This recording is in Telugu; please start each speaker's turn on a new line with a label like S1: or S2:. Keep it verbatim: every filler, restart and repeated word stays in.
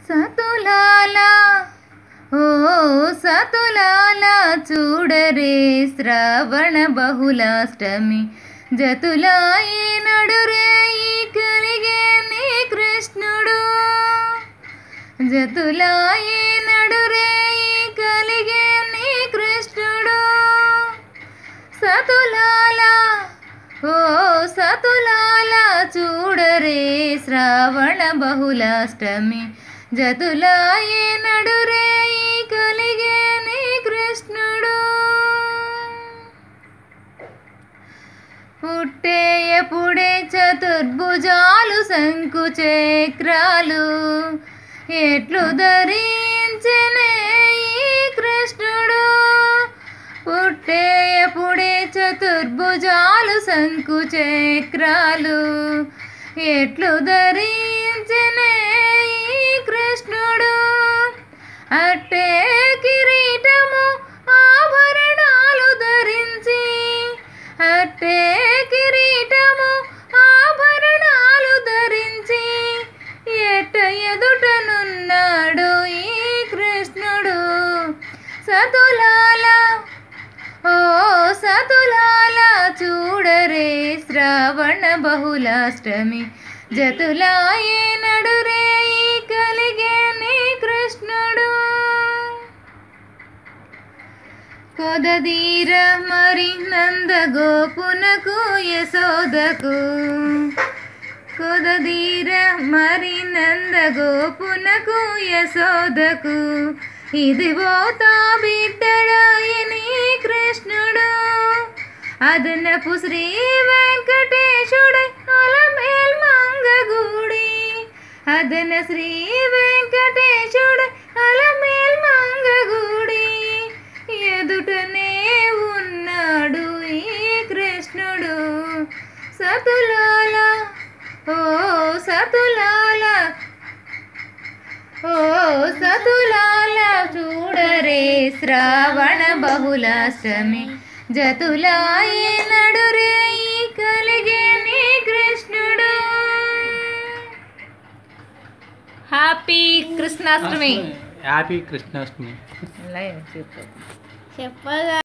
S1: సతులాలా ఓ సతులాలా చూడరే శ్రావణ బహుళాష్టమి జతులాయి నడురే ఈ కలిగే నీ కృష్ణుడు జతులాయి నడురే ఈ కలిగే నీ కృష్ణుడు సతులాలా ఓ సతులాలా చూడరే శ్రావణ బహుళాష్టమి జతులాయి నడురే ఈ కలిగే నీ కృష్ణుడు పుట్టేయపుడే చతుర్భుజాలు శంకు చక్రాలు ఎట్లు ధరించెనే ఈ కృష్ణుడు పుట్టేయపుడే చతుర్భుజాలు శంకు చక్రాలు ఎట్లు ధరించెనే ఈ కృష్ణుడు అట్టే కిరీటము ఆభరణాలు ధరించి అట్టే కిరీటము ఆభరణాలు ధరించి ఎట్ట ఎదుటనున్నాడు ఈ కృష్ణుడు సతులాలా ఓ సతులాలా చూడరే శ్రావణ బహుళాష్టమి జతులాయి నడురే ఈ కలిగే నీ కృష్ణుడు కొదదీర మరి నంద గోపునకు యశోదకు కొదదీర మరి నంద గోపునకు యశోదకు ఇదిగో తా బిడ్డడాయని కృష్ణుడు అదనపు శ్రీ వెంకటేశుడై అలమేల్ మంగగూడి అదన శ్రీ వెంకటేశుడై అలమేల్ మంగగూడి ఎదుటనే ఉన్నాడు ఈ కృష్ణుడు సతులాలా ఓ సతులాలా ఓ సతులాలా చూడరే శ్రావణ బహుళాష్టమి జతులాయి నడురే ఈ కలిగే నీ కృష్ణుడు. హ్యాపీ కృష్ణాష్టమి.
S2: హ్యాపీ కృష్ణాష్టమి
S1: చెప్పగా